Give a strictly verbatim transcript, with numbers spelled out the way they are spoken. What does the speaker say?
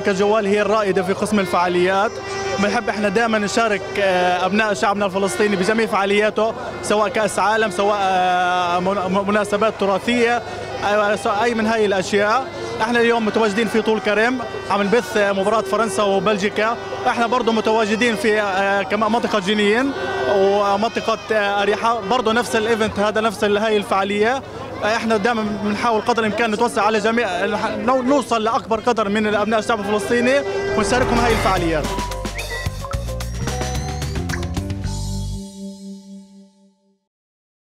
شركة جوال هي الرائدة في قسم الفعاليات. بنحب احنا دائما نشارك ابناء شعبنا الفلسطيني بجميع فعالياته، سواء كأس عالم، سواء مناسبات تراثية، اي من هاي الاشياء. احنا اليوم متواجدين في طول كرم عم نبث مباراة فرنسا وبلجيكا. احنا برضه متواجدين في كمان منطقة جنين ومنطقة أريحة، برضه نفس الايفنت هذا، نفس هاي الفعالية. احنا دائما بنحاول قدر الامكان نتوسع على جميع، نوصل لاكبر قدر من ابناء الشعب الفلسطيني ونشاركهم هاي الفعاليات.